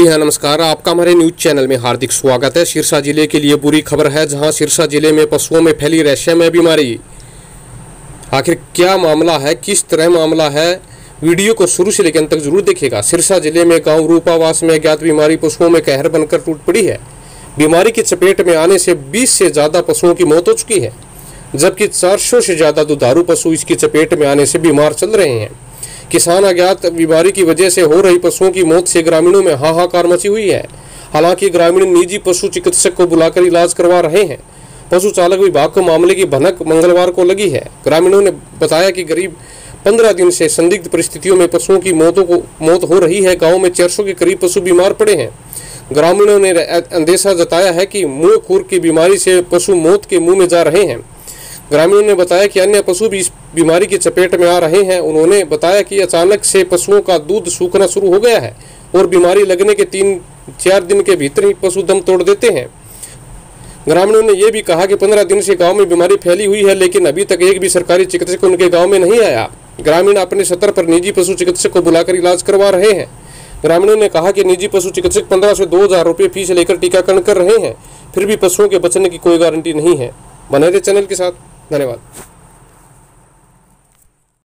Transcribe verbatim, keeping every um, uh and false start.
हाँ नमस्कार, आपका हमारे न्यूज चैनल में हार्दिक स्वागत है। सिरसा जिले के लिए बुरी खबर है, जहां सिरसा जिले में पशुओं में फैली रहस्यमय बीमारी। आखिर क्या मामला है, किस तरह मामला है, वीडियो को शुरू से लेकर अंत तक जरूर देखिएगा। सिरसा जिले में गांव रूपावास में अज्ञात बीमारी पशुओं में कहर बनकर टूट पड़ी है। बीमारी की चपेट में आने से बीस से ज़्यादा पशुओं की मौत हो चुकी है, जबकि चार सौ से ज़्यादा दुधारू पशु इसकी चपेट में आने से बीमार चल रहे हैं। किसान अज्ञात बीमारी की वजह से हो रही पशुओं की मौत से ग्रामीणों में हाहाकार मची हुई है। हालांकि ग्रामीण निजी पशु चिकित्सक को बुलाकर इलाज करवा रहे हैं। पशु चालक विभाग को मामले की भनक मंगलवार को लगी है। ग्रामीणों ने बताया कि करीब पंद्रह दिन से संदिग्ध परिस्थितियों में पशुओं की मौतों को मौत हो रही है। गाँव में चार सौ के करीब पशु बीमार पड़े हैं। ग्रामीणों ने अंदेशा जताया है कि मुंह खुर की बीमारी से पशु मौत के मुंह में जा रहे हैं। ग्रामीणों ने बताया कि अन्य पशु भी इस बीमारी की चपेट में आ रहे हैं। उन्होंने बताया कि अचानक से पशुओं का दूध सूखना शुरू हो गया है और बीमारी लगने के तीन चार दिन के भीतर ही पशु दम तोड़ देते हैं। ग्रामीणों ने यह भी कहा कि पंद्रह दिन से गांव में बीमारी फैली हुई है, लेकिन अभी तक एक भी सरकारी चिकित्सक उनके गाँव में नहीं आया। ग्रामीण अपने स्तर पर निजी पशु चिकित्सक को बुलाकर इलाज करवा रहे हैं। ग्रामीणों ने कहा कि निजी पशु चिकित्सक पंद्रह से दो हजार रुपये फीस लेकर टीकाकरण कर रहे हैं, फिर भी पशुओं के बचने की कोई गारंटी नहीं है। बने रहे चैनल के साथ। धन्यवाद।